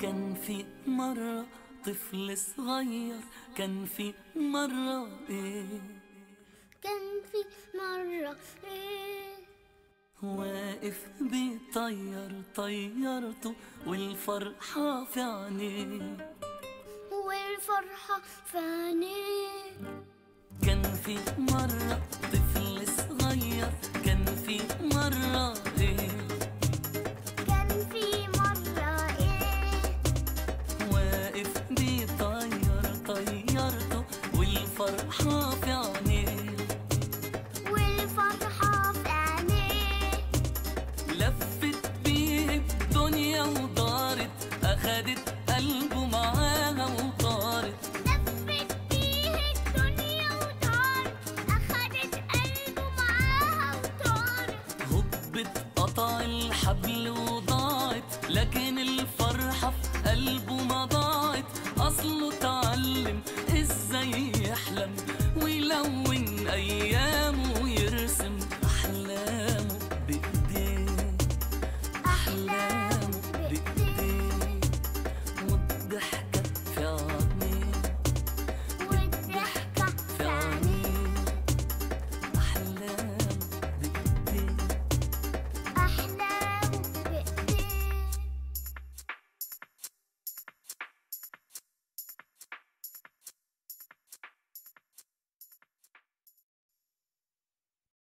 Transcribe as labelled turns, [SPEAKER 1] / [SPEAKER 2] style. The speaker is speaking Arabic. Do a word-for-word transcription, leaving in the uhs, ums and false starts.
[SPEAKER 1] كان في مرة طفل صغير، كان في مرة ايه
[SPEAKER 2] كان في مرة ايه
[SPEAKER 1] واقف بيطير طيرته والفرحة في عينيه،
[SPEAKER 2] والفرحة في عينيه.
[SPEAKER 1] كان في مرة طفل صغير، كان في مرة ايه
[SPEAKER 2] كان في مرة ايه
[SPEAKER 1] واقف بيطير طيرته والفرحة في عينيه،
[SPEAKER 2] والفرحة في عينيه.
[SPEAKER 1] لفت بيه الدنيا ودارت، أخدت قلبه معاها وطارت.
[SPEAKER 2] لفت بيه الدنيا ودارت، أخدت قلبه معاها وطارت.
[SPEAKER 1] هبت قطع الحبل وضاعت، لكن الفرحة في قلبه ما ضاعت. أصله اتعلم ازاي يحلم ويلون أيامه ويرسم